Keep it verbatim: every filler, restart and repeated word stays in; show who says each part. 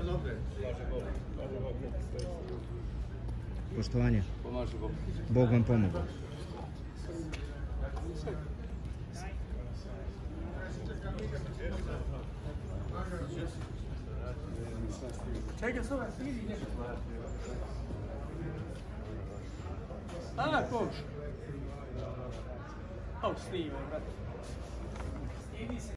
Speaker 1: Poštovanje. Bog vam pomogao.
Speaker 2: Čekaj, sada, vidi nešto. A, koš. Au, snime, brate.